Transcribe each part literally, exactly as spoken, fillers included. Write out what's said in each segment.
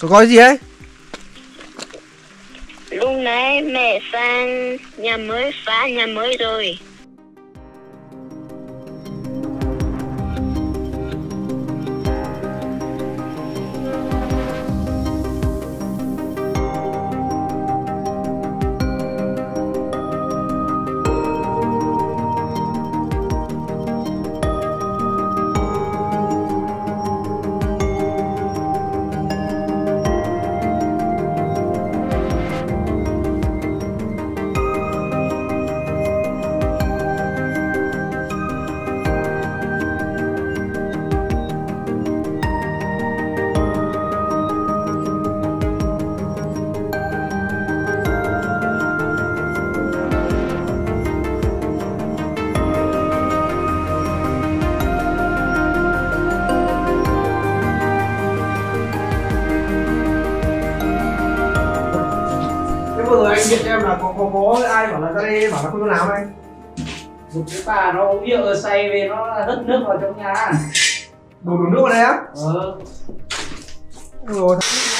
Có gói gì ấy? Lúc nãy mẹ sang nhà mới, phá nhà mới rồi. Vừa rồi anh điện cho em là có, có, có ai bảo là ra đây bảo là không cho làm anh. Một cái bà nó uống rượu say về nó hất nước vào trong nhà. Đổ đổ nước vào đây á? Ờ. Rồi.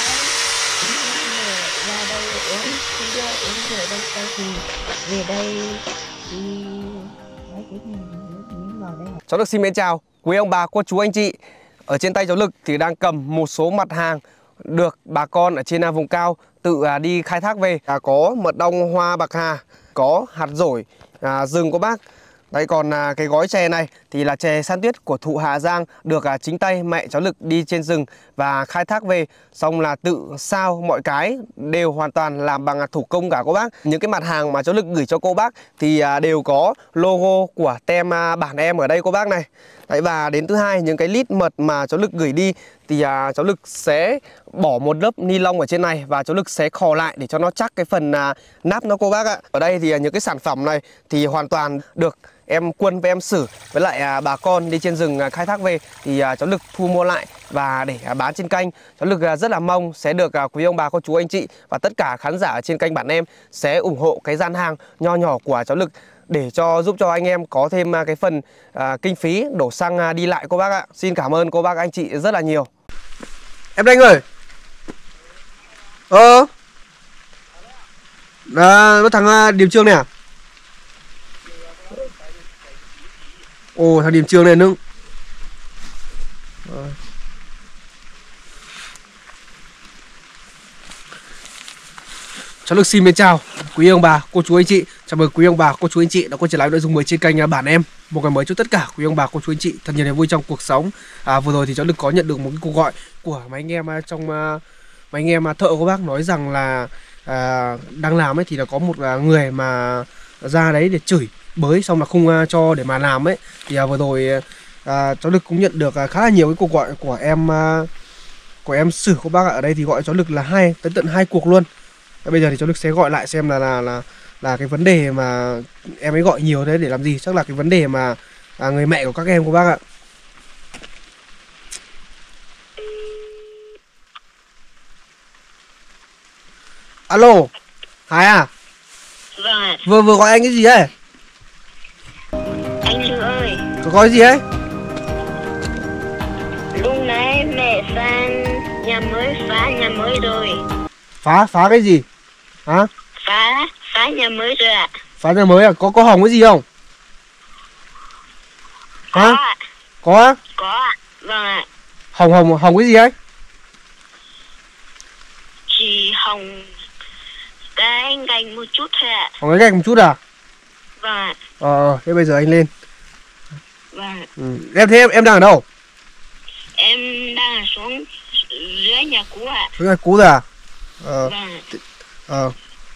Ra đây uống, bây giờ uống rượu đây sau thì về đây thì nói cái này miếng vào đây. Cháu Lực xin mến chào quý ông bà, cô chú, anh chị. Ở trên tay cháu Lực thì đang cầm một số mặt hàng được bà con ở trên vùng cao tự đi khai thác về. À, có mật ong hoa bạc hà, có hạt dổi à, rừng của bác. Đấy, còn à, cái gói chè này thì là chè san tuyết của thụ Hà Giang, được à, chính tay mẹ cháu Lực đi trên rừng và khai thác về, xong là tự sao mọi cái đều hoàn toàn làm bằng à, thủ công cả cô bác. Những cái mặt hàng mà cháu Lực gửi cho cô bác thì à, đều có logo của tem à, bản em ở đây cô bác này. Đấy, và đến thứ hai, những cái lít mật mà cháu Lực gửi đi thì à, cháu Lực sẽ bỏ một lớp ni lông ở trên này và cháu Lực sẽ khò lại để cho nó chắc cái phần à, nắp nó cô bác ạ. Ở đây thì à, những cái sản phẩm này thì hoàn toàn được em Quân với em Sử với lại à, bà con đi trên rừng à, khai thác về thì à, cháu Lực thu mua lại và để à, bán trên kênh. Cháu Lực à, rất là mong sẽ được à, quý ông bà, cô chú, anh chị và tất cả khán giả ở trên kênh bản em sẽ ủng hộ cái gian hàng nho nhỏ của cháu Lực để cho giúp cho anh em có thêm à, cái phần à, kinh phí đổ xăng à, đi lại cô bác ạ. Xin cảm ơn cô bác, anh chị rất là nhiều. Em Đanh ơi. Ờ à, thằng à, Điểm Trương này à? Ồ, thằng Điểm Trương này nưng. Rồi. Cháu Lực xin mến chào quý ông bà, cô chú, anh chị. Chào mừng quý ông bà, cô chú, anh chị đã quay trở lại nội dung mới trên kênh bản em. Một ngày mới cho tất cả quý ông bà, cô chú, anh chị thật nhiều niềm vui trong cuộc sống. À, vừa rồi thì cháu Lực có nhận được một cái cuộc gọi của mấy anh em trong uh, mấy anh em thợ của bác nói rằng là uh, đang làm ấy thì là có một uh, người mà ra đấy để chửi bới xong là không uh, cho để mà làm ấy. Thì uh, vừa rồi uh, cháu Lực cũng nhận được uh, khá là nhiều cái cuộc gọi của em uh, của em Sử của bác ạ. Ở đây thì gọi cháu Lực là hai tới tận hai cuộc luôn. Bây giờ thì cháu Lực sẽ gọi lại xem là là là là cái vấn đề mà em ấy gọi nhiều thế để làm gì. Chắc là cái vấn đề mà à, người mẹ của các em của bác ạ. Alo, Hải à? Vâng. Vừa vừa gọi anh cái gì ấy? Anh Lư ơi. Có gọi gì ấy? Lúc nãy mẹ sang nhà mới, phá nhà mới rồi. Phá phá cái gì? Hả? Phá phá nhà mới rồi ạ. Phá nhà mới à? Có có hỏng cái gì không? Hả? Có ạ. Có á? Có ạ. Vâng ạ. Hỏng hỏng hỏng cái gì ấy? Chỉ hỏng cái gạch một chút thôi ạ. Hỏng cái gạch một chút à? Vâng ạ. Ờ, thế bây giờ anh lên. Vâng. Ừ. Em thế em, em đang ở đâu? Em đang ở xuống dưới nhà cũ ạ. Dưới nhà cũ rồi à? Ờ. Vâng. Ờ.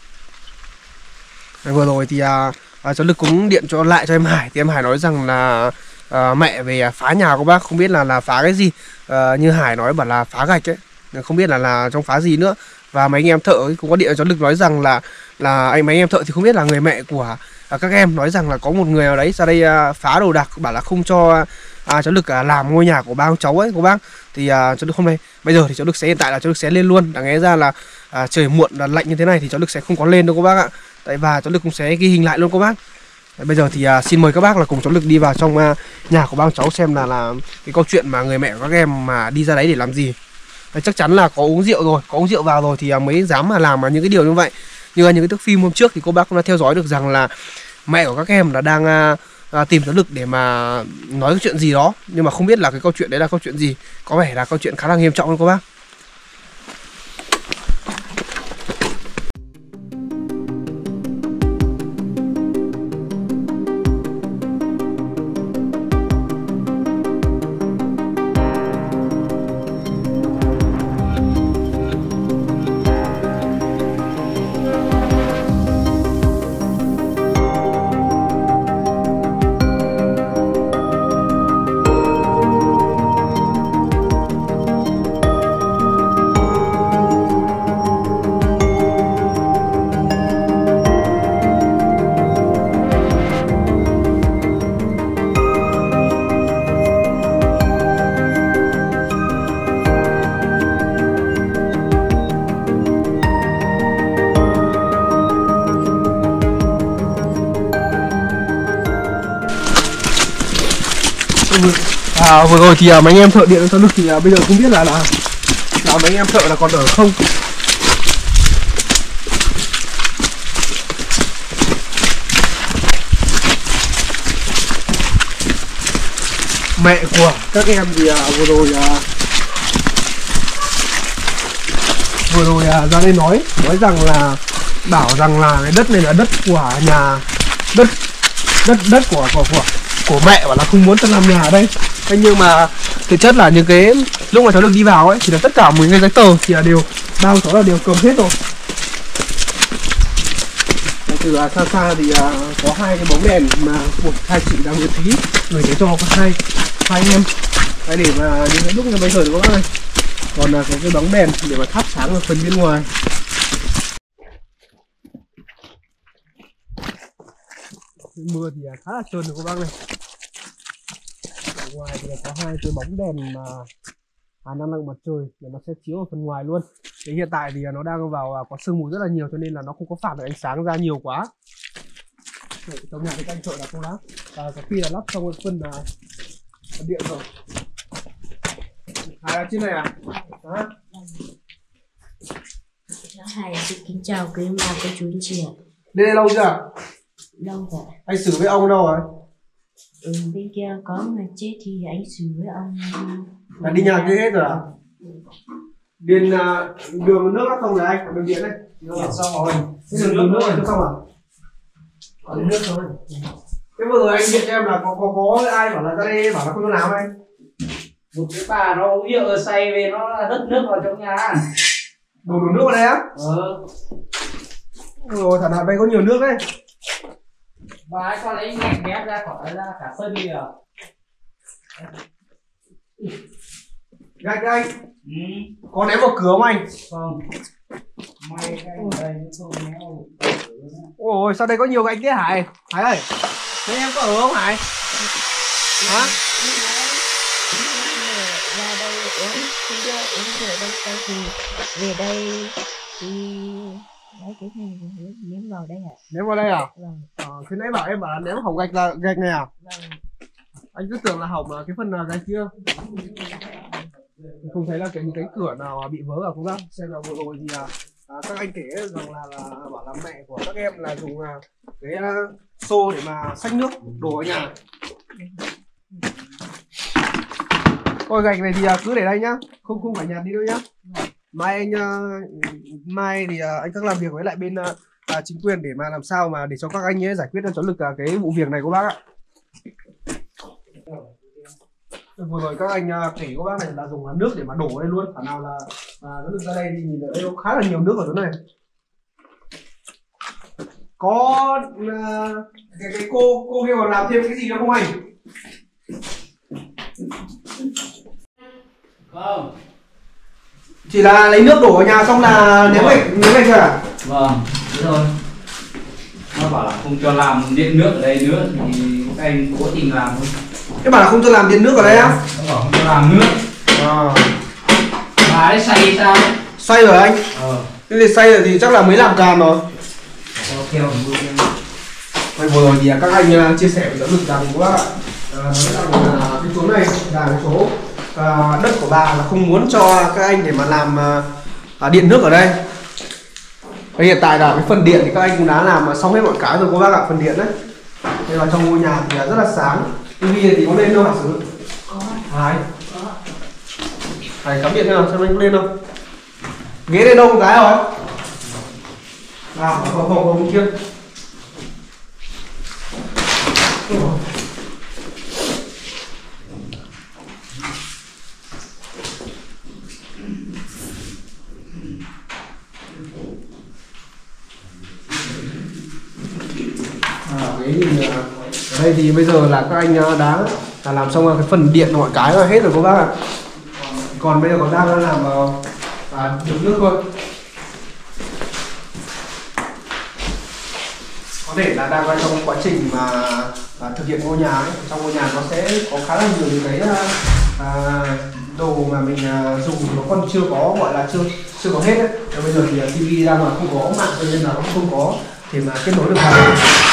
Vừa rồi thì à, à, cháu Lực cũng điện cho lại cho em Hải. Thì em Hải nói rằng là à, mẹ về phá nhà của bác, không biết là là phá cái gì. À, như Hải nói bảo là phá gạch ấy, không biết là là trong phá gì nữa. Và mấy anh em thợ ấy cũng có điện cho cháu Lực nói rằng là là anh mấy anh em thợ thì không biết là người mẹ của à, các em nói rằng là có một người nào đấy ra đây à, phá đồ đạc, bảo là không cho à, cháu Lực à, làm ngôi nhà của ba ông cháu ấy cô bác. Thì à, cháu Lực hôm nay bây giờ thì cháu Lực sẽ hiện tại là cháu Lực sẽ lên luôn. Đáng nghe ra là à, trời muộn là lạnh như thế này thì cháu Lực sẽ không có lên đâu cô bác ạ. Tại và cháu Lực cũng sẽ ghi hình lại luôn cô bác. Đấy, bây giờ thì à, xin mời các bác là cùng cháu Lực đi vào trong à, nhà của ba ông cháu xem là là cái câu chuyện mà người mẹ của các em mà đi ra đấy để làm gì. Đấy, chắc chắn là có uống rượu rồi, có uống rượu vào rồi thì mới dám mà làm những cái điều như vậy. Như là những cái thước phim hôm trước thì cô bác cũng đã theo dõi được rằng là mẹ của các em là đang à, à, tìm tới Lực để mà nói cái chuyện gì đó, nhưng mà không biết là cái câu chuyện đấy là câu chuyện gì. Có vẻ là câu chuyện khá là nghiêm trọng luôn cô bác. À, vừa rồi thì à, mấy anh em thợ điện cho Lực thì à, bây giờ không biết là là, là mấy anh em thợ là còn ở không. Mẹ của các em thì à, vừa rồi à, vừa rồi à, ra đây nói nói rằng là bảo rằng là cái đất này là đất của nhà, đất đất đất của của của của mẹ, và là không muốn cho làm nhà ở đây. Thế nhưng mà thực chất là những cái lúc mà cháu Lực đi vào ấy thì là tất cả mấy cái giấy tờ thì là đều bao cháu là đều cầm hết rồi. Từ là xa xa thì uh, có hai cái bóng đèn mà một hai chị đang miễn phí gửi đến cho các hai hai em cái để mà những cái lúc như bây giờ thì có bác này. Còn là uh, có cái bóng đèn để mà thắp sáng ở phần bên ngoài. Mưa thì khá là trơn rồi các bác này. Ở ngoài thì có hai cái bóng đèn mà à, năng lượng mặt trời để nó sẽ chiếu ở phần ngoài luôn. Thì hiện tại thì nó đang vào có sương mù rất là nhiều cho nên là nó không có phản được ánh sáng ra nhiều quá. Đấy, trong nhà thì các anh thợ đã không lắp và có khi là lắp xong cái phần là điện rồi. Hai trên này à? Hả? Hai xin kính chào quý bà cô chú anh chị ạ. Lên đây lâu chưa? Lâu rồi. Anh xử với ông đâu rồi? Ừ, bên kia có người chết thì anh xử với ông. Là đi nhà kia hết rồi à? Điện uh, đường nước không rồi anh, đường điện đấy. Đường xong rồi. Thế đường, đường nước này xong à? Còn nước thôi. Thế vừa rồi anh điện cho em là có có có ai bảo là ra đây bảo là không có làm anh? Một cái bà nó uống rượu say về nó hất nước vào trong nhà. Đổ đổ nước vào đây á? Ờ. Rồi thằng nào đây có nhiều nước đấy. Bà ấy con lấy nhẹ nhép ra khỏi ra cả sân đi à? Gạch anh. Ừ. Có ném vào cửa không anh? Không. May cái anh ở đây nó không néo. Ôi sao đây có nhiều gạch thế Hải? Hải ơi, thế em có ở không Hải? Hả? Ra đây uống không biết uống rượu đâu đâu thì về đây thì lấy cái này ném vào đây ạ. Ném vào đây à? Vâng. Ờ, khi nãy bảo em bảo là ném hỏng gạch là gạch này à? Vâng. Anh cứ tưởng là hỏng cái phần gạch kia. Không thấy là cái những cái cửa nào bị vỡ à không bác? Xem là vừa rồi thì à, các anh kể rằng là, là bảo là mẹ của các em là dùng à, cái uh, xô để mà xách nước đổ vào nhà. Ôi gạch này thì uh, cứ để đây nhá, không không phải nhặt đi đâu nhá. Mai anh uh, mai thì uh, anh các làm việc với lại bên uh, uh, chính quyền để mà làm sao mà để cho các anh ấy giải quyết cho Lực uh, cái vụ việc này của bác ạ. Vừa rồi các anh uh, kể của bác này là dùng uh, nước để mà đổ đây luôn, khả nào là uh, nó được ra đây thì nhìn ở đây có khá là nhiều nước ở chỗ này. Có uh, cái, cái cô cô kia còn làm thêm cái gì nữa không anh? Không. Chỉ là lấy nước đổ vào nhà xong là ném gạch ném gạch thôi à? Vâng, thế thôi. Nó bảo là không cho làm điện nước ở đây nữa thì các anh cố tình làm thôi. Cái bảo là không cho làm điện nước ở đây á? Nó bảo không cho làm nước. À. Bà ấy xay sao? Xay rồi anh? Ờ. Thế thì xay rồi thì chắc là mới làm càn rồi. Ok, Vậy vừa rồi thì các anh uh, chia sẻ với Lực rằng các bác ạ, uh, nói rằng là cái chỗ này là cái chỗ à, đất của bà là không muốn cho các anh để mà làm à, điện nước ở đây. Và hiện tại là cái phần điện thì các anh cũng đã làm xong hết mọi cái rồi cô bác ạ, phần điện đấy. Đây là trong ngôi nhà thì rất là sáng. tivi thì có lên đâu hả Sử? Có. Hải. Có. Hải cắm điện nào xem anh có lên không? Ghế lên đâu một cái rồi? À, không không không kia. À, cái thì ở đây thì bây giờ là các anh đã là làm xong cái phần điện mọi cái là hết rồi các bác ạ. Còn bây giờ còn đang làm à, đựng nước thôi. Có thể là đang trong quá trình mà à, thực hiện ngôi nhà ấy. Trong ngôi nhà nó sẽ có khá là nhiều những cái à, đồ mà mình à, dùng nó còn chưa có, gọi là chưa chưa có hết đấy. Và bây giờ thì uh, tivi đang mà không có mạng cho nên là nó không có thì mà kết nối được vào.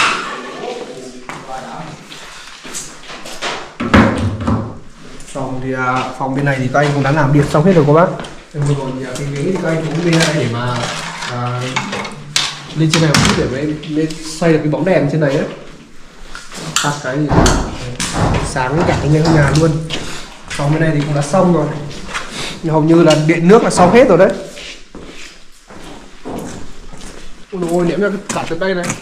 Phòng thì à, phòng bên này thì các anh cũng đã làm điện xong hết rồi các bác. Vừa rồi thì cái ghế thì các anh cũng bên đây để mà à, lên trên này một chút để mới, mới xoay được cái bóng đèn trên này ấy. Tắt cái gì sáng cả cái nhà luôn. Phòng bên này thì cũng đã xong rồi. Hầu như là điện nước là xong hết rồi đấy. Ôi ôi, ném ra cả từ đây này.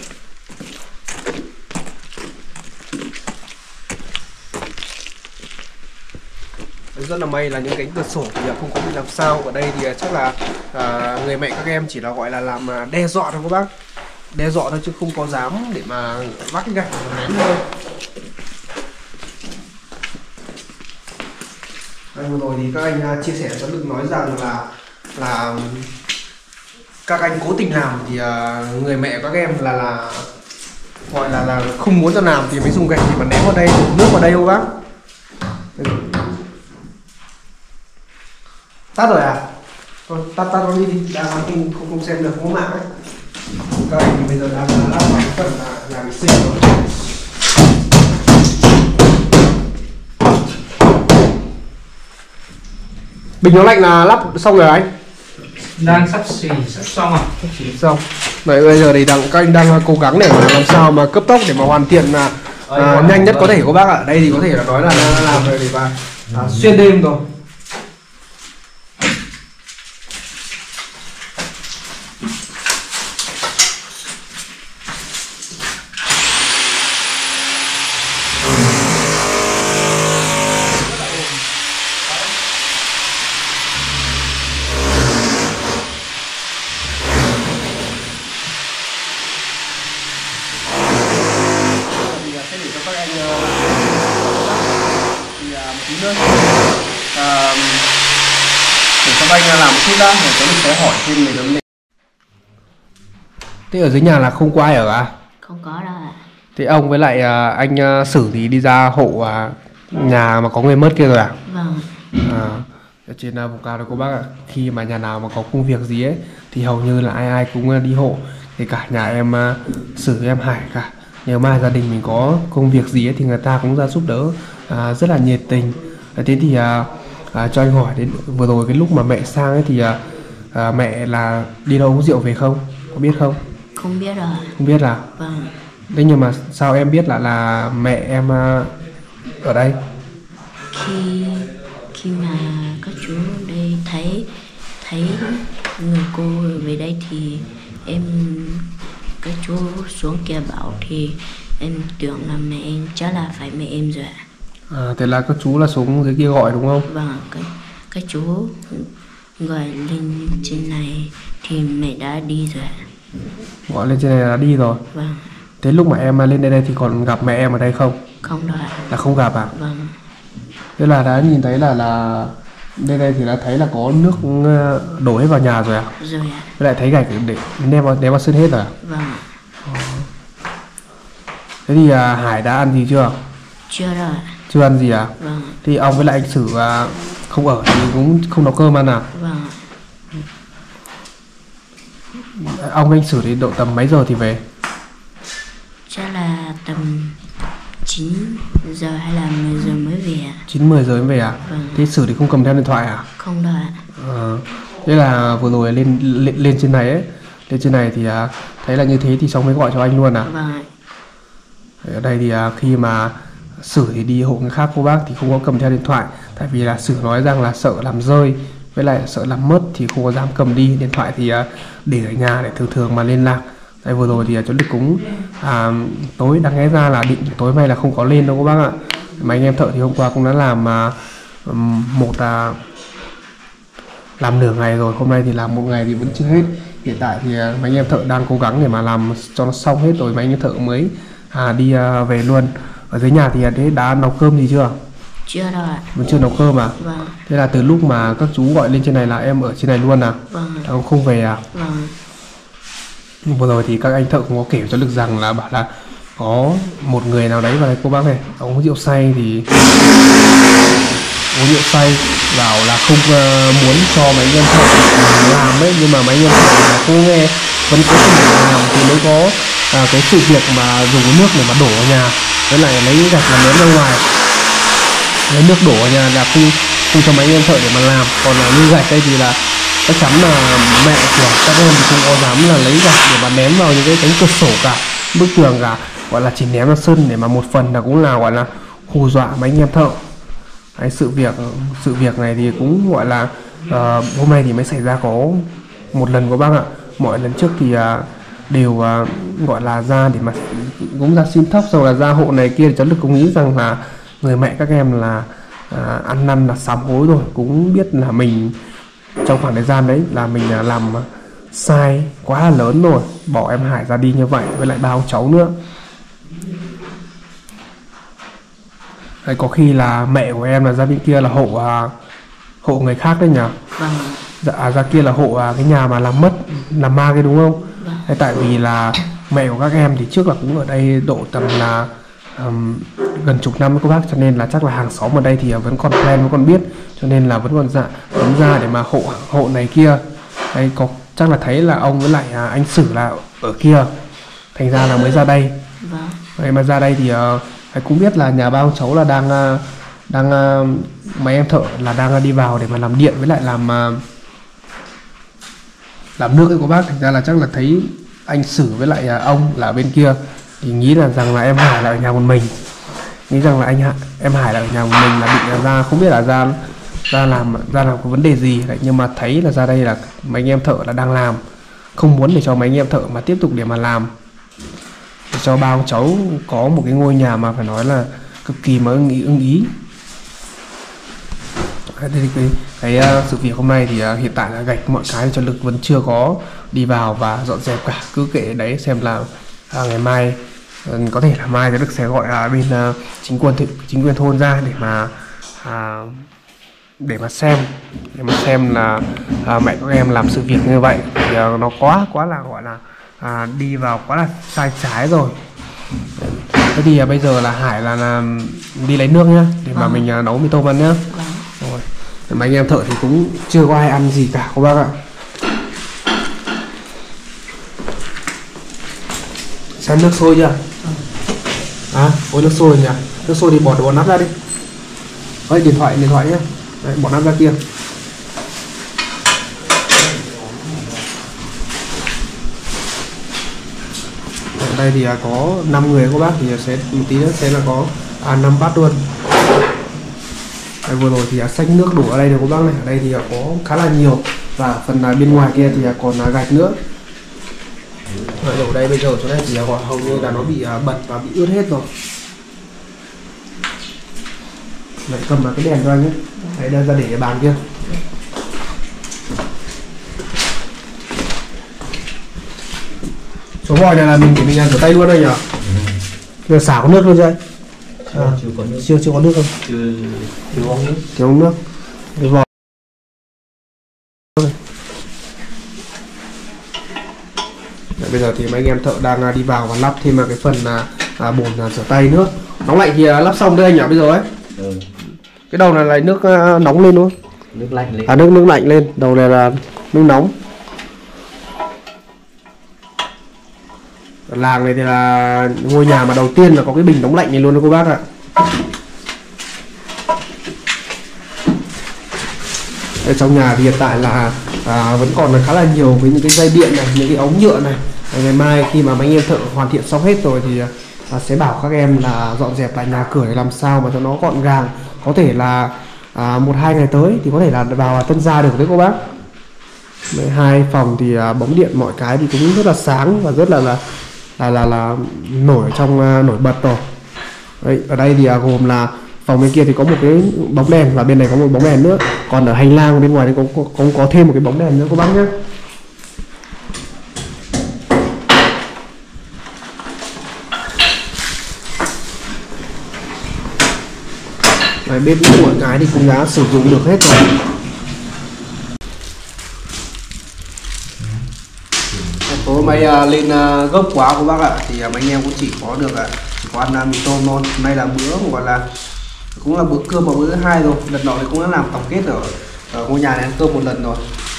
Rất là may là những cánh cửa sổ thì không có bị làm sao. Ở đây thì chắc là à, người mẹ các em chỉ là gọi là làm đe dọa thôi các bác, đe dọa thôi chứ không có dám để mà vác cái gạch ném thôi. Đây, vừa rồi thì các anh chia sẻ cho Lực nói rằng là là các anh cố tình làm thì uh, người mẹ các em là là gọi là là không muốn cho làm thì mới dùng gạch thì mà ném vào đây, nước vào đây không bác. Tắt rồi à? Thôi tắt tắt nó đi đi, đang không không không xem được, không có mạng ấy. Các anh thì bây giờ đang lắp vào cái phần là làm vệ sinh rồi. Bình nóng lạnh là lắp xong rồi anh? Đang sắp xỉ sắp xong rồi. Sắp xỉ xong. Vậy bây giờ thì đang các anh đang cố gắng để mà làm sao mà cấp tốc để mà hoàn thiện là à, nhanh nhất có thể các bác ạ. Đây thì có thể là nói là đang làm rồi để mà à, xuyên đêm rồi. À, để cho anh làm một chút đã, để cho mình sẽ hỏi thêm về vấn đề. Thế ở dưới nhà là không có ai ở à? Không có đâu ạ. Thế ông với lại à, anh à, Sử thì đi ra hộ à, nhà mà có người mất kia rồi à? Vâng. À, ở trên à, vùng cao đó cô bác ạ, à, khi mà nhà nào mà có công việc gì ấy thì hầu như là ai ai cũng à, đi hộ. Thì cả nhà em à, Sử em Hải cả. Nếu mà gia đình mình có công việc gì ấy thì người ta cũng ra giúp đỡ à, rất là nhiệt tình. Thế thì à, à, cho anh hỏi đến vừa rồi cái lúc mà mẹ sang ấy thì à, à, mẹ là đi đâu uống rượu về không? Có biết không? Không biết rồi. Không biết là? Vâng. Thế nhưng mà sao em biết là là mẹ em à, ở đây? Khi khi mà các chú đây thấy thấy người cô về đây thì em các chú xuống kia bảo thì em tưởng là mẹ em, chắc là phải mẹ em rồi ạ. À, thế là các chú là xuống dưới kia gọi đúng không? Vâng, các, các chú gọi lên trên này thì mẹ đã đi rồi ạ. Gọi lên trên này là đi rồi. Vâng. Thế lúc mà em lên đây, đây thì còn gặp mẹ em ở đây không? Không đâu ạ. Là không gặp à? Vâng. Thế là đã nhìn thấy là là bên đây thì đã thấy là có nước đổ hết vào nhà rồi à? Rồi ạ. Với lại thấy gạch để ném vào, ném vào sân hết rồi à? Vâng. Thế thì à, Hải đã ăn gì chưa? Chưa đâu ạ. Chưa ăn gì à? Vâng. Thì ông với lại anh Sử à, không ở thì cũng không nấu cơm ăn à? Vâng. Ông anh Sử thì độ tầm mấy giờ thì về? Chắc là tầm chín giờ hay là mười giờ mới về ạ? chín mười giờ mới về à? Vâng. Thế Sử thì không cầm theo điện thoại à? Không đâu ạ. Ờ, thế là vừa rồi lên, lên lên trên này ấy, lên trên này thì à, thấy là như thế thì xong mới gọi cho anh luôn à? Vâng ạ. Ở đây thì à, khi mà Sử thì đi hộ người khác cô bác thì không có cầm theo điện thoại, tại vì là Sử nói rằng là sợ làm rơi với lại sợ làm mất thì không có dám cầm đi. Điện thoại thì à, để ở nhà để thường thường mà liên lạc. Đây vừa rồi thì à, cháu Đức cũng à, tối đáng lẽ ra là định tối nay là không có lên đâu các bác ạ. Mà anh em thợ thì hôm qua cũng đã làm à, một à, làm nửa ngày rồi, hôm nay thì làm một ngày thì vẫn chưa hết. Hiện tại thì à, mấy anh em thợ đang cố gắng để mà làm cho nó xong hết rồi mấy anh em thợ mới à, đi à, về luôn. Ở dưới nhà thì à, thế đã nấu cơm gì chưa? Chưa đâu ạ. Vẫn chưa nấu cơm à? Vâng. Thế là từ lúc mà các chú gọi lên trên này là em ở trên này luôn à? Vâng. Em không về à? Vâng. Vừa rồi thì các anh thợ cũng có kể cho Lực rằng là bảo là có một người nào đấy vào đây cô bác này uống rượu say thì uống rượu say bảo là không uh, muốn cho mấy anh em thợ làm đấy, nhưng mà mấy anh em thợ là cô nghe vẫn cố tình làm thì mới có uh, cái sự việc mà dùng nước để mà đổ vào nhà, với lại lấy gạch là ném ra ngoài, lấy nước đổ vào nhà là không không cho mấy anh em thợ để mà làm. Còn là như gạch đây thì là chắc chắn là mẹ của các em thì không có dám là lấy gạch để mà ném vào những cái cánh cửa sổ cả, bức tường cả, gọi là chỉ ném ra sân để mà một phần là cũng là gọi là hù dọa mấy anh em thợ. Đấy, sự việc sự việc này thì cũng gọi là uh, hôm nay thì mới xảy ra có một lần của bác ạ. Mọi lần trước thì uh, đều uh, gọi là ra để mà cũng ra xin thóc, xong là ra hộ này kia thì cháu Lực cũng nghĩ rằng là người mẹ các em là uh, ăn năn là sám hối rồi, cũng biết là mình trong khoảng thời gian đấy là mình làm sai quá là lớn rồi, bỏ em Hải ra đi như vậy với lại ba ông cháu nữa. Đấy, có khi là mẹ của em là ra bên kia là hộ à, hộ người khác đấy nhỉ? Vâng. Dạ, ra kia là hộ à, cái nhà mà làm mất, làm ma cái đúng không? Vâng. Đấy, tại vì là mẹ của các em thì trước là cũng ở đây độ tầm là um, gần chục năm với cô bác, cho nên là chắc là hàng xóm ở đây thì vẫn còn quen, vẫn còn biết, cho nên là vẫn còn dạ vẫn ra để mà hộ hộ này kia. Đây có chắc là thấy là ông với lại à, anh Sử là ở kia, thành ra là mới ra đây. Vâng. Vậy mà ra đây thì uh, cũng biết là nhà ba ông cháu là đang uh, đang uh, mấy em thợ là đang uh, đi vào để mà làm điện với lại làm uh, làm nước ấy cô bác, thành ra là chắc là thấy anh Sử với lại uh, ông là ở bên kia thì nghĩ là rằng là em Hải là ở nhà một mình, nghĩ rằng là anh Hải, em Hải là ở nhà một mình, là định là ra không biết là ra ra làm ra làm có vấn đề gì đấy, nhưng mà thấy là ra đây là mấy anh em thợ là đang làm, không muốn để cho mấy anh em thợ mà tiếp tục để mà làm, để cho ba ông cháu có một cái ngôi nhà mà phải nói là cực kỳ mà ưng ý, ưng ý. Đấy, thì cái, cái uh, sự việc hôm nay thì uh, hiện tại là gạch mọi cái cho Lực vẫn chưa có đi vào và dọn dẹp cả, cứ kệ đấy xem là uh, ngày mai uh, có thể là mai thì Lực sẽ gọi uh, bên uh, chính quyền chính quyền thôn ra để mà uh, để mà xem để mà xem là à, mẹ các em làm sự việc như vậy thì à, nó quá quá là gọi là à, đi vào quá là sai trái rồi. Thế thì à, bây giờ là Hải là, là đi lấy nước nhá, để mà mình à, nấu mì tôm ăn nhá. Rồi mấy anh em thợ thì cũng chưa có ai ăn gì cả các bác ạ. Xem nước sôi chưa? À, ôi nước sôi nhỉ? Nước sôi thì bỏ bỏ nắp ra đi. Ơi điện thoại điện thoại nhá. Đấy, bỏ nắp ra kia. Ở đây thì có năm người các bác, thì sẽ một tí nữa sẽ là có à, năm bát luôn. Đây, vừa rồi thì xanh nước đổ ở đây được các bác này, ở đây thì có khá là nhiều, và phần bên ngoài kia thì còn gạch nữa. Ở đây bây giờ chỗ này thì hầu như là nó bị bật và bị ướt hết rồi. Đấy, cầm vào cái đèn cho anh nhé. Đấy, đưa ra để cái bàn kia. Số vòi này là mình để mình rửa tay luôn đây nhỉ? Giờ xả có nước luôn chưa anh? À, chưa có nước. Chưa chưa có nước không? Chưa thiếu uống nước. Thiếu uống nước. Cái vòi. Đấy, bây giờ thì mấy anh em thợ đang đi vào và lắp thêm vào cái phần à, bồn à, rửa tay nữa. Nóng lạnh thì à, lắp xong đây anh nhỉ bây giờ ấy. Ừ. Cái đầu này là nước uh, nóng lên đúng không? Nước lạnh lên. À nước nước lạnh lên, đầu này là nước nóng. Làng này thì là ngôi nhà mà đầu tiên là có cái bình đóng lạnh này luôn đó cô bác ạ. Ở trong nhà thì hiện tại là à, vẫn còn là khá là nhiều với những cái dây điện này, những cái ống nhựa này. Ngày mai khi mà mấy anh em thợ hoàn thiện xong hết rồi thì à, sẽ bảo các em là dọn dẹp lại nhà cửa để làm sao mà cho nó gọn gàng. Có thể là à, một hai ngày tới thì có thể là vào tân gia được đấy cô bác. Hai phòng thì à, bóng điện mọi cái thì cũng rất là sáng và rất là là là là, là nổi trong uh, nổi bật rồi. Đấy, ở đây thì uh, gồm là phòng bên kia thì có một cái bóng đèn và bên này có một bóng đèn nữa. Còn ở hành lang bên ngoài thì cũng có, có, có thêm một cái bóng đèn nữa các bác nhé. Đấy, bếp của cái thì cũng đã sử dụng được hết rồi. Tối may uh, lên uh, gốc quá của bác ạ, thì uh, mấy anh em cũng chỉ có được uh, chỉ có ăn uh, mì tôm thôi. Nay là bữa gọi là cũng là bữa cơm vào bữa thứ hai rồi. Lần nọ thì cũng đã làm tổng kết ở, ở ngôi nhà này ăn cơm một lần rồi.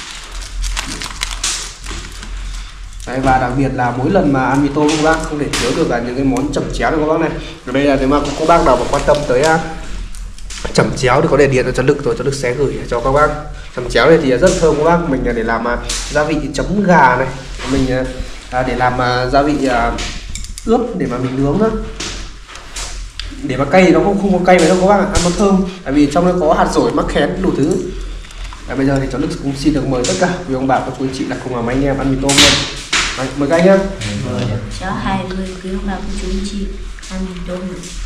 Đấy, và đặc biệt là mỗi lần mà ăn mì tôm các bác không thể thiếu được là những cái món chẩm chéo này các bác này. Ở đây là nếu mà các bác nào mà quan tâm tới uh, chẩm chéo thì có thể điện cho Lực rồi, cho Lực sẽ gửi cho các bác. Chẩm chéo này thì rất thơm các bác, mình để làm uh, gia vị chấm gà này, mình à, để làm à, gia vị à, ướp để mà mình nướng đó, để mà cay nó không không có cay vậy đâu các bác ạ, ăn nó thơm, tại vì trong đó có hạt dổi, mắc khén đủ thứ. À, bây giờ thì cháu Đức cũng xin được mời tất cả quý ông bà các quý chị là cùng làm anh em ăn mì tôm luôn. Đấy, mời các anh em. Cháu hai mươi quý ông bà các chú chị ăn mì tôm.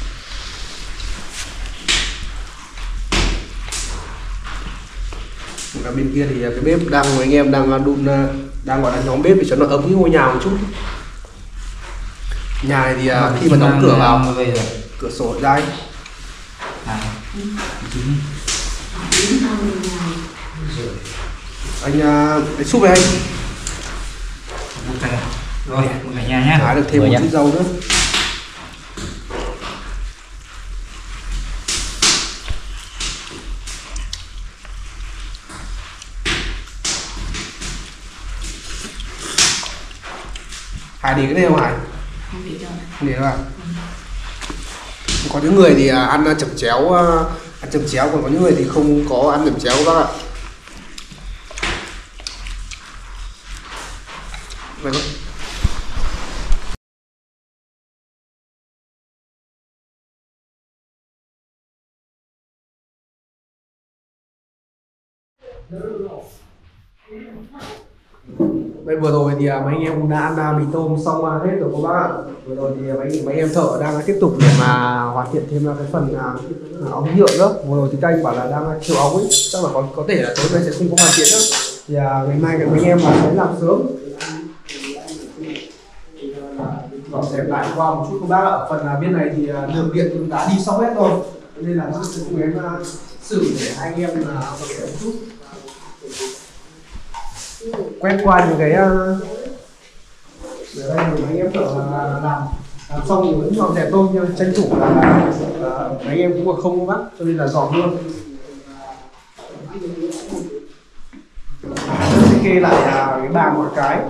Ở bên kia thì cái bếp đang của anh em đang đun, đang gọi là nhóm bếp để cho nó ấm cái ngôi nhà một chút. Nhà này thì à, khi mà đóng cửa vào cửa sổ ra ấy. Anh lấy súp với anh. Rồi, một cả nhà nhá. Hái được thêm một chút rau nữa. Hải để cái này không Hải? Không để đâu. Không để đâu à? Có những người thì ăn chẩm chéo, ăn chẩm chéo, còn có những người thì không có ăn chẩm chéo các bác ạ. Vậy thôi. Đây vừa rồi thì mấy anh em cũng đã ăn mì tôm xong hết rồi các bác ạ. Vừa rồi thì mấy, mấy em thợ đang tiếp tục để mà hoàn thiện thêm cái phần uh, ống nhựa nữa. Vừa rồi thì các anh bảo là đang chiều ống ấy, chắc là có có thể là tối nay sẽ không có hoàn thiện nữa. Thì uh, ngày mai mấy anh em là sẽ làm sớm. Dọn dẹp lại qua một chút các bác ạ. Phần uh, bên này thì uh, đường điện cũng đã đi xong hết rồi, nên là nó sẽ cùng em uh, xử để hai anh em là uh, dọn dẹp một chút. Quen qua những cái ở đây thì mấy em thợ làm, làm xong thì vẫn dọn dẹp thôi, nhưng tranh thủ là, là mấy em cũng còn không bắt cho nên là dọn luôn. Sẽ kê lại là cái bàn một cái.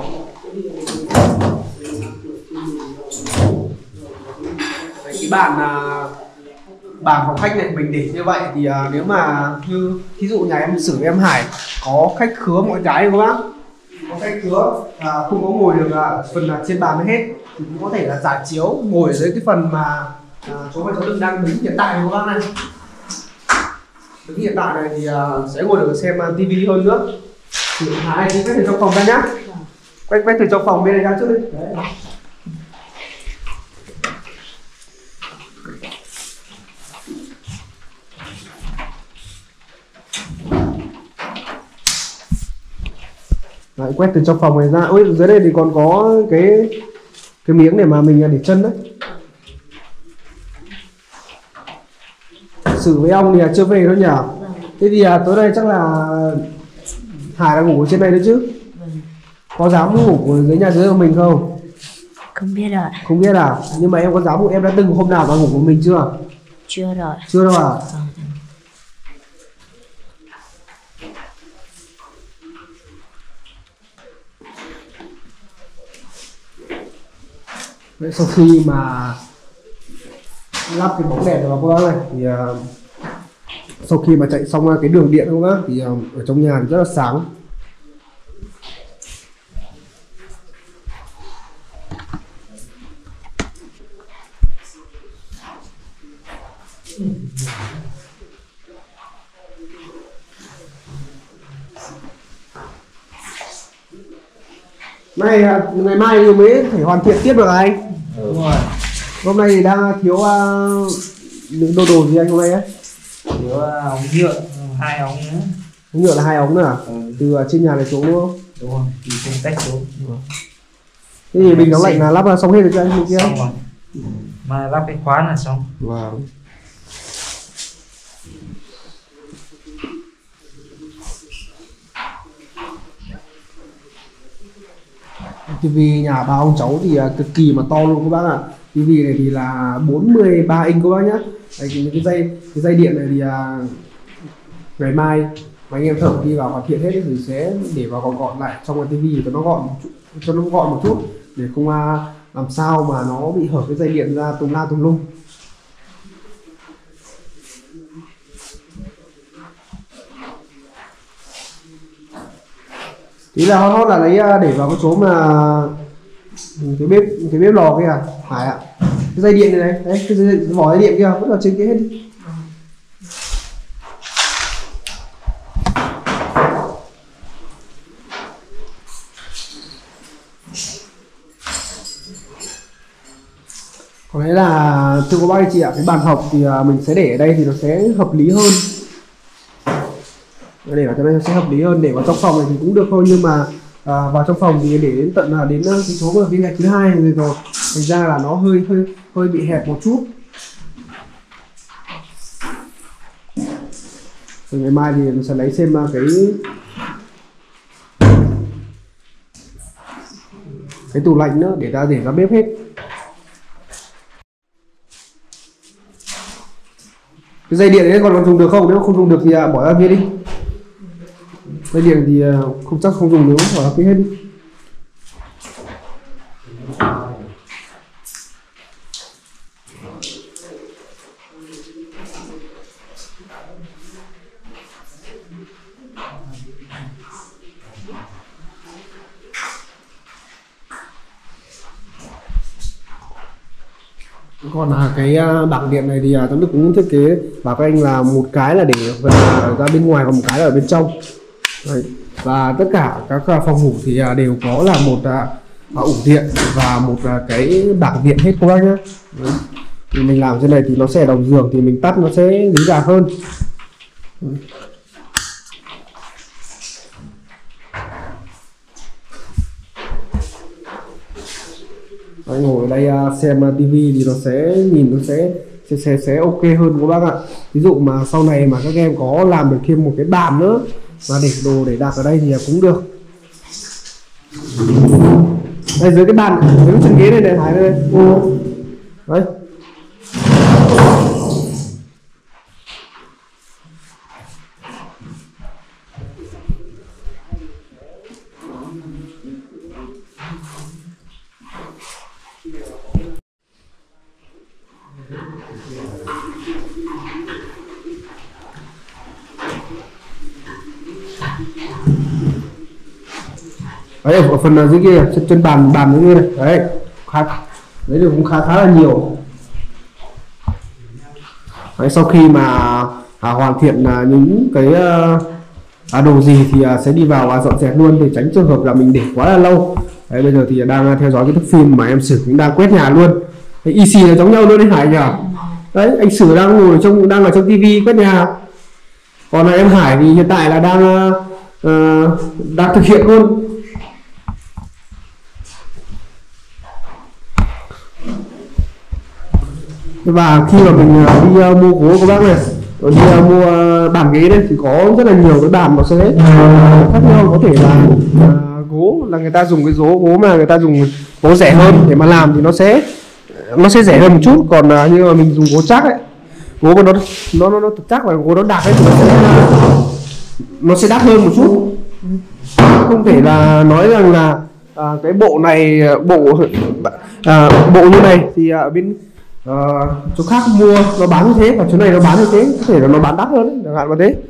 Đấy, cái bàn là bàn phòng khách này mình để như vậy thì uh, nếu mà như thí dụ nhà em Sử em Hải có khách khứa mọi cái các bác, có khách khứa à, không có ngồi được à, phần à, trên bàn hết thì cũng có thể là giải chiếu ngồi ở dưới cái phần mà à, chỗ mà cháu Đức đang đứng hiện tại các bác này. Đứng hiện tại này thì à, sẽ ngồi được xem uh, tivi hơn nữa. Thì Hải anh quét từ trong phòng ra nhá, quét quét từ trong phòng bên này ra trước đi. Đấy. Đấy, quét từ trong phòng này ra. Ôi, dưới đây thì còn có cái cái miếng để mà mình để chân đấy. Sử với ông thì chưa về đâu nhỉ? Thế thì à, tối nay chắc là Hải đang ngủ ở trên này đấy chứ? Có dám ngủ ở dưới nhà dưới của mình không? Không biết rồi. Không biết à? Nhưng mà em có dám ngủ, em đã từng hôm nào vào ngủ của mình chưa? Chưa rồi. Chưa đâu à? Đấy, sau khi mà lắp cái bóng đèn vào các bác này thì uh, sau khi mà chạy xong cái đường điện các bác thì uh, ở trong nhà thì rất là sáng. Này ngày mai mới phải hoàn thiện tiếp được anh. Ừ. Đúng rồi. Hôm nay thì đang thiếu uh, những đồ đồ gì anh hôm nay ấy? Thiếu uh, ống nhựa hai ống nữa. Ống nhựa là hai ống nữa à? Ừ. Từ uh, trên nhà này xuống đúng không? Đúng rồi, thì trên tách xuống. Ừ. Thế thì bình nóng lạnh là lắp là xong hết rồi cho anh kia. Xong rồi. Mà lắp cái khóa là xong. Wow. Tivi nhà ba ông cháu thì cực kỳ mà to luôn các bác ạ. À. Tivi này thì là bốn mươi ba inch các bác nhá. Đây, cái, cái dây cái dây điện này thì uh, ngày mai mà anh em thợ đi vào hoàn thiện hết thì sẽ để vào gọn gọn lại trong cái tivi cho nó gọn một chút, cho nó gọn một chút để không uh, làm sao mà nó bị hở cái dây điện ra tùm la tùm lum. Ý là hot hot là lấy để vào cái chỗ mà cái bếp cái bếp lò kia à Hải ạ. Cái dây điện này này đấy, cái dây, vỏ dây điện kia vẫn ở trên kia hết đi. Còn đấy là thưa các bác anh chị ạ, cái bàn học thì mình sẽ để ở đây thì nó sẽ hợp lý hơn. Để vào cho nên sẽ hợp lý hơn, để vào trong phòng này thì cũng được thôi, nhưng mà à, vào trong phòng thì để đến tận là đến cái số viên gạch thứ hai rồi rồi thành ra là nó hơi hơi hơi bị hẹp một chút. Rồi ngày mai thì mình sẽ lấy xem cái cái tủ lạnh nữa để ta để ra bếp hết. Cái dây điện đấy còn còn dùng được không? Nếu không dùng được thì bỏ ra kia đi. Dây điện thì không chắc không dùng nữa, bỏ ra kia hết đi. Còn là cái bảng điện này thì Tuấn Đức cũng thiết kế bảo các anh là một cái là để ra bên ngoài, còn một cái là ở bên trong. Đấy. Và tất cả các phòng ngủ thì đều có là một uh, ủ điện và một uh, cái bảng điện hết các bác nhé. Thì mình làm trên này thì nó sẽ đầu giường thì mình tắt nó sẽ dễ dàng hơn. Đấy. Anh ngồi ở đây uh, xem uh, tivi thì nó sẽ nhìn nó sẽ sẽ sẽ, sẽ ok hơn các bác ạ. Ví dụ mà sau này mà các em có làm được thêm một cái bàn nữa và để đồ để đặt ở đây thì cũng được. Đây dưới cái bàn, dưới cái chân ghế này này Hải đây. Đấy. Đấy, ở phần dưới kia trên, trên bàn bàn dưới kia này, đấy khá đấy được cũng khá khá là nhiều. Đấy, sau khi mà à, hoàn thiện à, những cái à, đồ gì thì à, sẽ đi vào à, dọn dẹp luôn để tránh trường hợp là mình để quá là lâu. Đấy, bây giờ thì đang theo dõi cái thước phim mà em Sử cũng đang quét nhà luôn. Đấy, y xì là giống nhau luôn đấy Hải nhỉ. Đấy, anh Sử đang ngồi trong đang ở trong tivi quét nhà, còn là em Hải thì hiện tại là đang uh, đang thực hiện luôn. Và khi mà mình đi uh, mua gỗ các bác này, rồi đi uh, mua uh, bàn ghế đây thì có rất là nhiều cái bàn nó sẽ uh, khác nhau, có thể là uh, gỗ là người ta dùng cái gỗ gỗ mà người ta dùng gỗ rẻ hơn để mà làm thì nó sẽ nó sẽ rẻ hơn một chút, còn uh, như mà mình dùng gỗ chắc ấy, gỗ mà nó nó nó, nó chắc và gỗ nó đặc ấy thì nó sẽ nó sẽ đắt hơn một chút. Không thể là nói rằng là à, cái bộ này bộ à, bộ như này thì ở bên à, chỗ khác mua nó bán như thế, và chỗ này nó bán như thế, có thể là nó bán đắt hơn đấy, chẳng hạn như thế.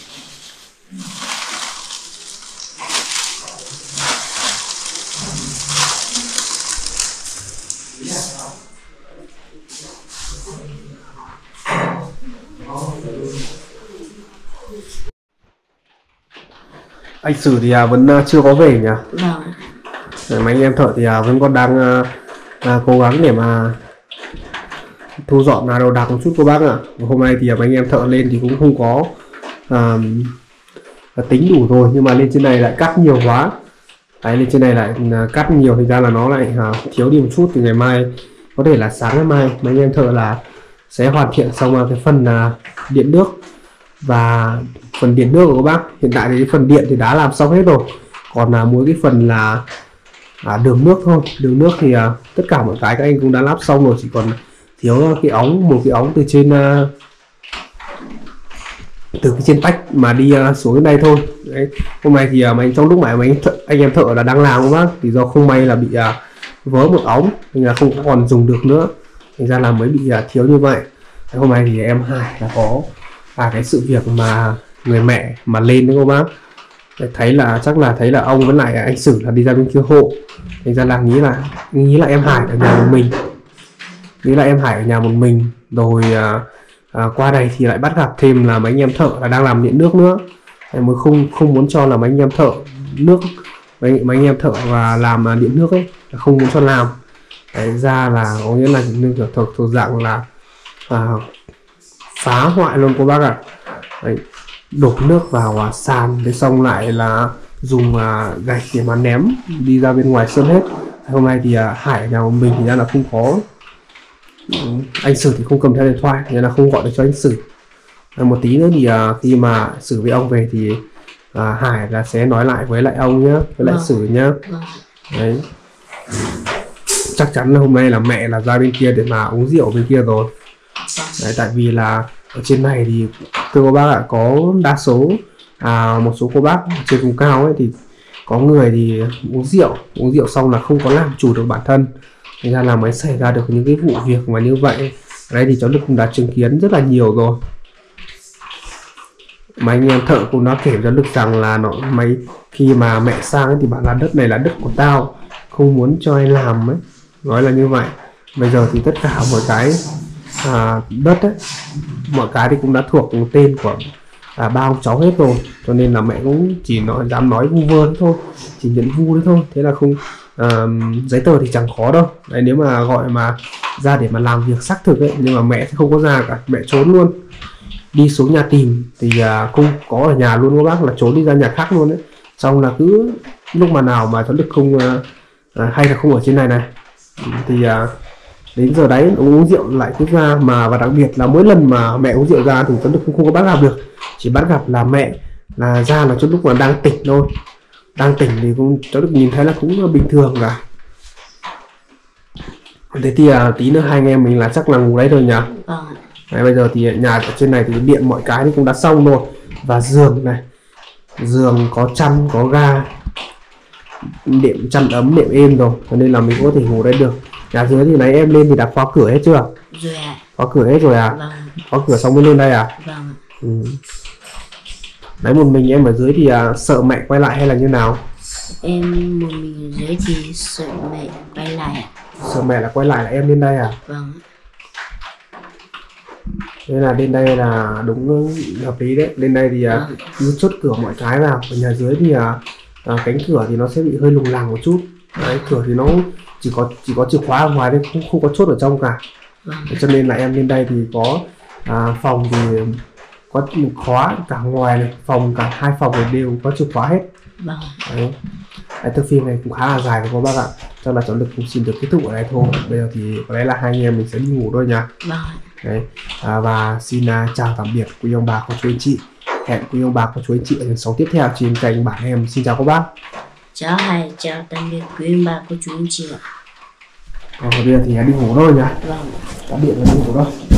Anh Sử thì à, vẫn à, chưa có về nhỉ? Vâng. Mấy anh em thợ thì à, vẫn còn đang à, à, cố gắng để mà thu dọn là đồ đạc một chút cô bác ạ. Hôm nay thì à, mấy anh em thợ lên thì cũng không có à, tính đủ rồi, nhưng mà lên trên này lại cắt nhiều quá. Đấy, lên trên này lại à, cắt nhiều, thì ra là nó lại à, thiếu đi một chút. Thì ngày mai có thể là sáng ngày mai mấy anh em thợ là sẽ hoàn thiện xong à, cái phần à, điện nước và phần điện nước của các bác. Hiện tại thì cái phần điện thì đã làm xong hết rồi, còn là mỗi cái phần là à, đường nước thôi. Đường nước thì à, tất cả mọi cái các anh cũng đã lắp xong rồi, chỉ còn thiếu cái ống, một cái ống từ trên à, từ cái trên tách mà đi à, xuống cái đây thôi. Đấy. Hôm nay thì à, mấy trong lúc mà mấy thợ, anh em thợ là đang làm các bác, thì do không may là bị à, vỡ một ống nên là không còn dùng được nữa, thành ra là mới bị à, thiếu như vậy. Đấy, hôm nay thì em Hải là có à, cái sự việc mà người mẹ mà lên đấy cô bác, thấy là chắc là thấy là ông với lại anh Sử là đi ra bên kia hộ, thành ra là nghĩ là nghĩ là em Hải ở nhà một mình, nghĩ là em Hải ở nhà một mình rồi à, à, qua đây thì lại bắt gặp thêm là mấy anh em thợ là đang làm điện nước nữa. Em mới không không muốn cho là mấy anh em thợ nước mấy, mấy anh em thợ và làm à, điện nước ấy là không muốn cho làm. Đấy, ra là có nghĩa là như thuộc thuộc dạng là à, phá hoại luôn cô bác ạ. À. Đổ nước vào à, sàn, để xong lại là dùng à, gạch để mà ném đi ra bên ngoài sân hết. Hôm nay thì à, Hải ở nhà của mình thì ra là không có, anh Sử thì không cầm theo điện thoại nên là không gọi được cho anh Sử. À, một tí nữa thì à, khi mà Sử với ông về thì à, Hải là sẽ nói lại với lại ông nhá, với lại Sử nhá. Đấy, chắc chắn là hôm nay là mẹ là ra bên kia để mà uống rượu bên kia rồi. Đấy, tại vì là ở trên này thì thưa cô bác ạ, có đa số à, một số cô bác trên vùng cao ấy thì có người thì uống rượu uống rượu xong là không có làm chủ được bản thân, thành ra là mới xảy ra được những cái vụ việc mà như vậy. Đấy thì cháu Đức cũng đã chứng kiến rất là nhiều rồi. Mà anh em thợ cũng đã kể cho Đức rằng là nó mấy khi mà mẹ sang ấy, thì bạn là đất này là đất của tao, không muốn cho ai làm ấy, nói là như vậy. Bây giờ thì tất cả mọi cái à, đất ấy, mọi cái thì cũng đã thuộc tên của à, ba ông cháu hết rồi, cho nên là mẹ cũng chỉ nói dám nói vu vơ thôi, chỉ nhận vu đấy thôi. Thế là không à, giấy tờ thì chẳng khó đâu. Đấy, nếu mà gọi mà ra để mà làm việc xác thực ấy, nhưng mà mẹ thì không có ra cả, mẹ trốn luôn, đi xuống nhà tìm thì à, không có ở nhà luôn các bác, là trốn đi ra nhà khác luôn đấy. Xong là cứ lúc mà nào mà cháu Đức không à, à, hay là không ở trên này này thì à, đến giờ đấy uống rượu lại cứ ra. Mà và đặc biệt là mỗi lần mà mẹ uống rượu ra thì cháu Đức không, không có bắt gặp được, chỉ bắt gặp là mẹ là ra là trong lúc mà đang tỉnh thôi, đang tỉnh thì cũng cháu Đức nhìn thấy là cũng bình thường cả. Thế thì à, tí nữa hai anh em mình là chắc là ngủ đấy rồi nhỉ. Vâng. Đấy, bây giờ thì nhà ở trên này thì điện mọi cái thì cũng đã xong rồi, và giường này, giường có chăn có ga, đệm chăn ấm đệm êm rồi, cho nên là mình có thể ngủ đây được. Nhà dưới thì nãy em lên thì đã khóa cửa hết chưa? Rồi ạ. Khóa cửa hết rồi à? Vâng. Khóa cửa xong mới lên đây à? Vâng. Ừ. Đấy, một mình em ở dưới thì à, sợ mẹ quay lại hay là như nào? Em một mình ở dưới thì sợ mẹ quay lại ạ. Sợ mẹ là quay lại là em lên đây à? Vâng. Thế là lên đây là đúng hợp lý đấy. Lên đây thì à, cứ chốt cửa mọi cái vào. Ở nhà dưới thì à, à, cánh cửa thì nó sẽ bị hơi lùng làng một chút. Đấy, cửa thì nó chỉ có chỉ có chìa khóa ở ngoài đấy, không không có chốt ở trong cả. Vâng. Cho nên là em lên đây thì có à, phòng thì có khóa cả ngoài này, phòng cả hai phòng này đều có chìa khóa hết. Vâng. Đấy. Cái thước phim này cũng khá là dài của các bác ạ. Cho là cháu Lực cũng xin được kết thúc ở đây thôi. Bây giờ thì có lẽ là hai anh em mình sẽ đi ngủ thôi nha. Vâng. Đấy. À, và xin uh, chào tạm biệt quý ông bà cô chú anh chị. Hẹn quý ông bà cô chú anh chị ở những số tiếp theo trên kênh Bản Em. Xin chào các bác. Chào hai, chào tạm biệt quý ông bà cô chú anh chị ạ. Còn bây giờ thì đi ngủ thôi nha. Vâng. Tạm biệt và đi ngủ thôi.